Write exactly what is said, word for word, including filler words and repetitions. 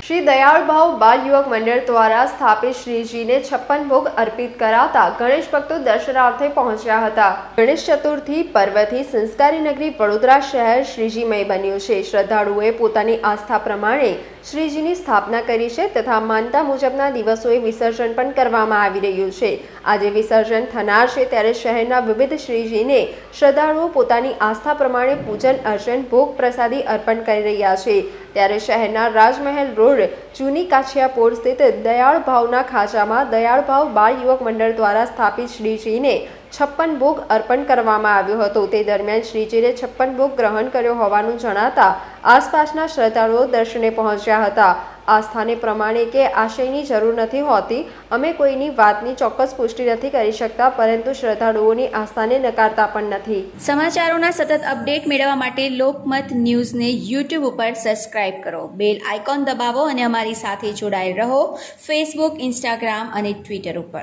श्री दयाल भाव बाल युवक मंडल द्वारा स्थापित श्रीजी ने छप्पन भोग अर्पित कराता गणेश भक्तों दर्शनार्थे पहुंच्या हता। गणेश चतुर्थी पर्वथी संस्कारी नगरी वडोदरा शहर श्रीजीमय बन्યું છે। શ્રદ્ધાળુઓએ પોતાની આસ્થા પ્રમાણે શ્રીજીની સ્થાપના કરી છે તથા માનતા મુજબના દિવસોએ વિસર્જન પણ કરવામાં આવી રહ્યું છે। આજે વિસર્જન થનાર છે ત્યારે શહેરના વિવિધ શ્રીજીને શ્રદ્ધાળુઓ પોતાની આસ્થા પ્રમાણે પૂજન અર્ચન ભોગ પ્રસાદી અર્પણ કરી રહ્યા છે। ત્યારે શહેરના રાજમહેલ રોડ જૂની કાછિયાપોર સ્થિત દયાળ ભાવના ખાંચામાં દયાળ ભાવ બાળ યુવક મંડળ દ્વારા સ્થાપિત શ્રીજીને छप्पन भोग अर्पण करवामां आव्यो हतो। ते दरमियान श्रीजीए छप्पन भोग ग्रहण कर्यो होवानुं जणाता आसपासना श्रद्धाळुओ दर्शने पहोंच्या हता। आस्थाने प्रमाणे के आशयनी जरूर नहीं होती, अमे कोईनी वातनी चोक्कस पुष्टि नहीं करी शकता, परंतु श्रद्धाळुओनी आस्थाने नकारता पण नहीं। समाचारोना सतत अपडेट मेळववा माटे लोकमत न्यूज ने यूट्यूब पर सब्सक्राइब करो, बेल आइकॉन दबावो अने अमारी साथे जोडाયેલ रहो फेसबुक, इंस्टाग्राम अने ट्विटर पर।